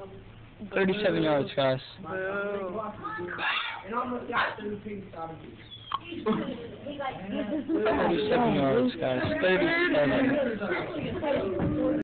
37 yards, guys. Boo. And almost got 13 stoppages. 37 yards, guys. 37.